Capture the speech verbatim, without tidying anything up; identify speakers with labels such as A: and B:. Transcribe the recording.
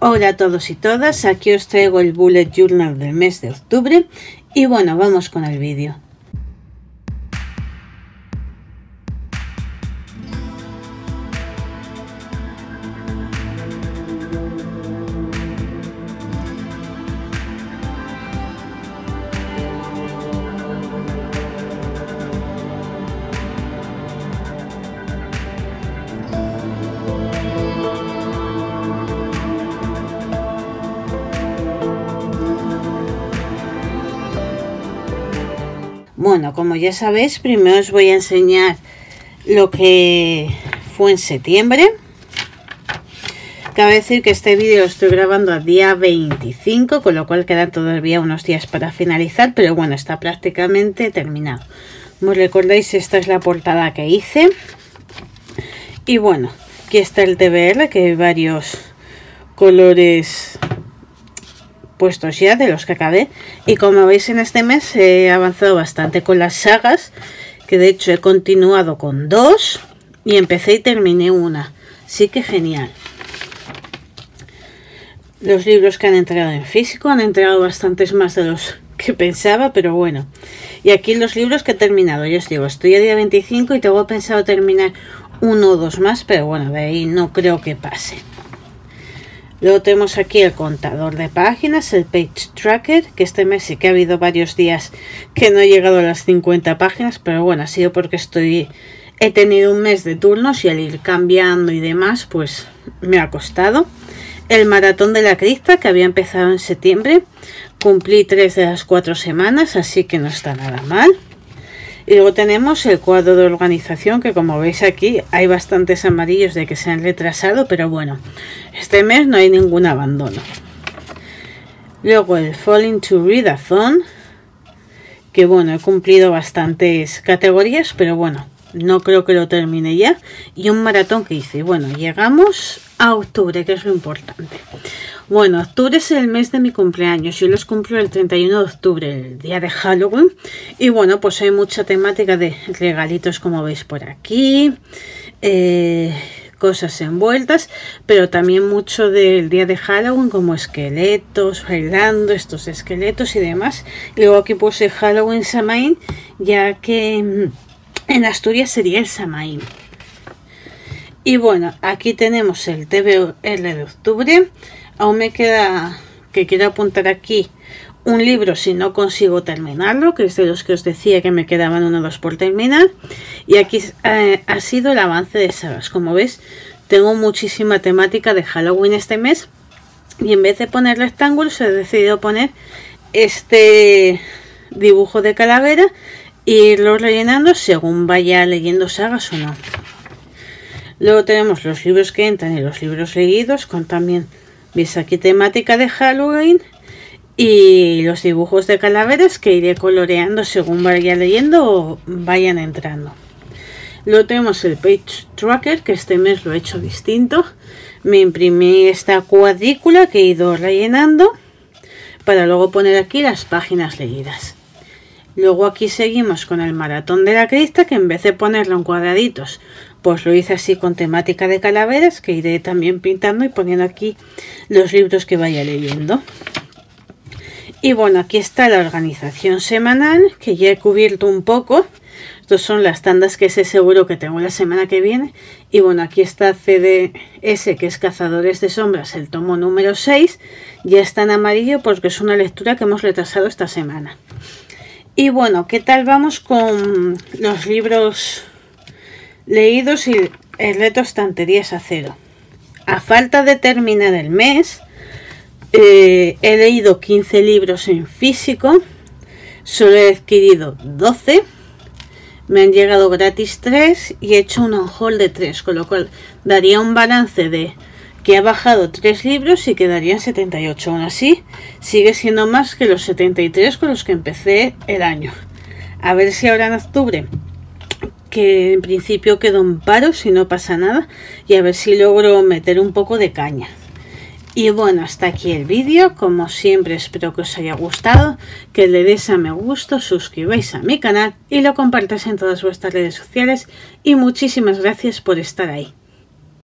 A: Hola a todos y todas, aquí os traigo el Bullet Journal del mes de octubre y bueno, vamos con el vídeo. Bueno, como ya sabéis, primero os voy a enseñar lo que fue en septiembre. Cabe decir que este vídeo lo estoy grabando a día veinticinco, con lo cual quedan todavía unos días para finalizar, pero bueno, está prácticamente terminado. Como recordáis, esta es la portada que hice. Y bueno, aquí está el T B R, que hay varios colores puestos ya de los que acabé, y como veis en este mes he avanzado bastante con las sagas, que de hecho he continuado con dos y empecé y terminé una, así que genial. Los libros que han entrado en físico han entrado bastantes más de los que pensaba, pero bueno. Y aquí los libros que he terminado, yo os digo, estoy a día veinticinco y tengo pensado terminar uno o dos más, pero bueno, de ahí no creo que pase. Luego tenemos aquí el contador de páginas, el Page Tracker, que este mes sí que ha habido varios días que no he llegado a las cincuenta páginas, pero bueno, ha sido porque estoy he tenido un mes de turnos y al ir cambiando y demás, pues me ha costado. El maratón de la cripta, que había empezado en septiembre, cumplí tres de las cuatro semanas, así que no está nada mal. Y luego tenemos el cuadro de organización, que como veis aquí hay bastantes amarillos de que se han retrasado, pero bueno, este mes no hay ningún abandono. Luego el Falling to Readathon, que bueno, he cumplido bastantes categorías, pero bueno, no creo que lo termine ya. Y un maratón que hice. Y bueno, llegamos a octubre, que es lo importante. Bueno, octubre es el mes de mi cumpleaños. Yo los cumplo el treinta y uno de octubre, el día de Halloween. Y bueno, pues hay mucha temática de regalitos, como veis por aquí. Eh, cosas envueltas. Pero también mucho del día de Halloween, como esqueletos, bailando, estos esqueletos y demás. Y luego aquí puse Halloween Samhain, ya que en Asturias sería el Samhain. Y bueno, aquí tenemos el T B R de octubre. Aún me queda, que quiero apuntar aquí, un libro si no consigo terminarlo, que es de los que os decía que me quedaban uno o dos por terminar. Y aquí eh, ha sido el avance de sagas. Como veis, tengo muchísima temática de Halloween este mes. Y en vez de poner rectángulos, he decidido poner este dibujo de calavera e irlo rellenando según vaya leyendo sagas o no. Luego tenemos los libros que entran y los libros leídos, con también, veis aquí, temática de Halloween, y los dibujos de calaveras que iré coloreando según vaya leyendo o vayan entrando. Luego tenemos el Page Tracker, que este mes lo he hecho distinto. Me imprimí esta cuadrícula que he ido rellenando para luego poner aquí las páginas leídas. Luego aquí seguimos con el maratón de la cripta, que en vez de ponerlo en cuadraditos, pues lo hice así con temática de calaveras, que iré también pintando y poniendo aquí los libros que vaya leyendo. Y bueno, aquí está la organización semanal, que ya he cubierto un poco. Estos son las tandas que sé seguro que tengo la semana que viene. Y bueno, aquí está C D S, que es Cazadores de Sombras, el tomo número seis. Ya está en amarillo porque es una lectura que hemos retrasado esta semana. Y bueno, ¿qué tal vamos con los libros leídos y el reto estanterías a cero? A falta de terminar el mes, eh, he leído quince libros en físico, solo he adquirido doce, me han llegado gratis tres y he hecho un on-haul de tres, con lo cual daría un balance de que ha bajado tres libros y quedarían setenta y ocho. Aún así, sigue siendo más que los setenta y tres con los que empecé el año. A ver si ahora en octubre, que en principio quedo en paro si no pasa nada, y a ver si logro meter un poco de caña. Y bueno, hasta aquí el vídeo. Como siempre, espero que os haya gustado, que le deis a me gusta, suscribáis a mi canal y lo compartáis en todas vuestras redes sociales. Y muchísimas gracias por estar ahí.